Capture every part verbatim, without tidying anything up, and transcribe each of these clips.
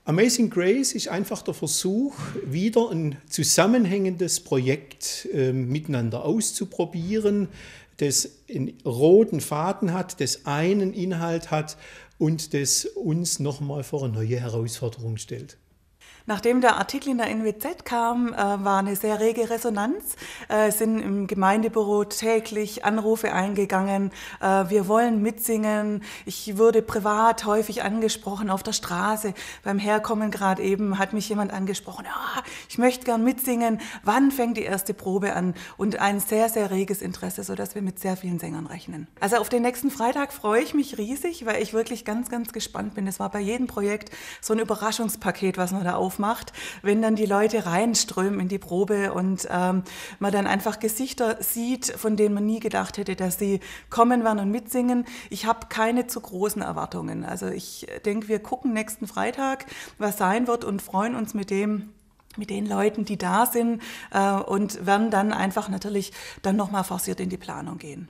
Amazing Grace ist einfach der Versuch, wieder ein zusammenhängendes Projekt äh, miteinander auszuprobieren, das einen roten Faden hat, das einen Inhalt hat und das uns nochmal vor eine neue Herausforderung stellt. Nachdem der Artikel in der N W Z kam, äh, war eine sehr rege Resonanz. Es äh, sind im Gemeindebüro täglich Anrufe eingegangen. Äh, wir wollen mitsingen. Ich wurde privat häufig angesprochen auf der Straße. Beim Herkommen gerade eben hat mich jemand angesprochen. Ja, ich möchte gern mitsingen. Wann fängt die erste Probe an? Und ein sehr, sehr reges Interesse, sodass wir mit sehr vielen Sängern rechnen. Also auf den nächsten Freitag freue ich mich riesig, weil ich wirklich ganz, ganz gespannt bin. Es war bei jedem Projekt so ein Überraschungspaket, was man da auf macht, wenn dann die Leute reinströmen in die Probe und ähm, man dann einfach Gesichter sieht, von denen man nie gedacht hätte, dass sie kommen werden und mitsingen. Ich habe keine zu großen Erwartungen. Also ich denke, wir gucken nächsten Freitag, was sein wird und freuen uns mit dem, mit den Leuten, die da sind äh, und werden dann einfach natürlich dann nochmal forciert in die Planung gehen.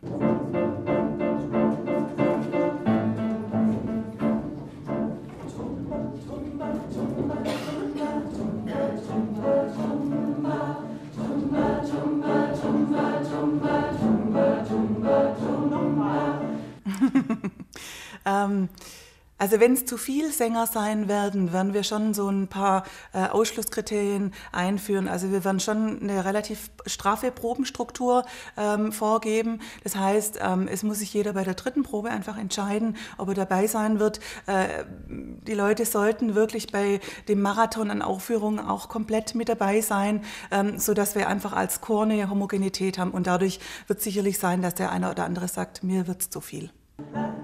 ähm, also wenn es zu viel Sänger sein werden, werden wir schon so ein paar äh, Ausschlusskriterien einführen. Also wir werden schon eine relativ straffe Probenstruktur ähm, vorgeben. Das heißt, ähm, es muss sich jeder bei der dritten Probe einfach entscheiden, ob er dabei sein wird. Äh, die Leute sollten wirklich bei dem Marathon an Aufführungen auch komplett mit dabei sein, ähm, sodass wir einfach als Chor eine Homogenität haben. Und dadurch wird sicherlich sein, dass der eine oder andere sagt, mir wird's zu viel.